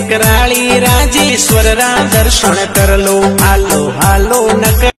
कराली राजेश्वर रा दर्शन कर लो। हालो हालो नक